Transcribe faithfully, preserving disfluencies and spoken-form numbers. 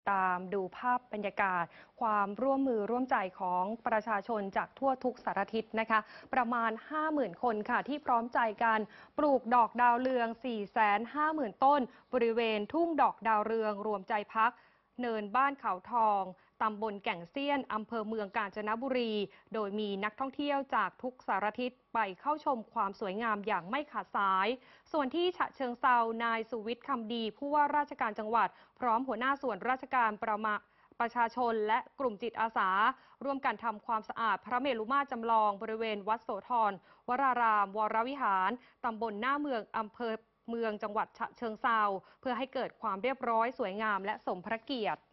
ตามดูภาพบรรยากาศความร่วมมือร่วมใจของประชาชนจากทั่วทุกสารทิศนะคะประมาณ ห้าหมื่น คนค่ะที่พร้อมใจกันปลูกดอกดาวเรือง สี่แสนห้าหมื่น ต้นบริเวณทุ่งดอกดาวเรืองรวมใจพักเนินบ้านเขาทองตำบลแก่งเซียนอำเภอเมืองกาญจนบุรีโดยมีนักท่องเที่ยวจากทุกสารทิศไปเข้าชมความสวยงามอย่างไม่ขาดสายส่วนที่ฉะเชิงเทรานายสุวิทย์คำดีผู้ว่าราชการจังหวัดพร้อมหัวหน้าส่วนราชการประมาประชาชนและกลุ่มจิตอาสาร่วมกันทำความสะอาดพระเมรุมาตรจำลองบริเวณวัดโสธรวรารามวรวิหารตำบลหน้าเมืองอำเภอเมืองจังหวัดฉะเชิงเทราเพื่อให้เกิดความเรียบร้อยสวยงามและสมพระเกียรติ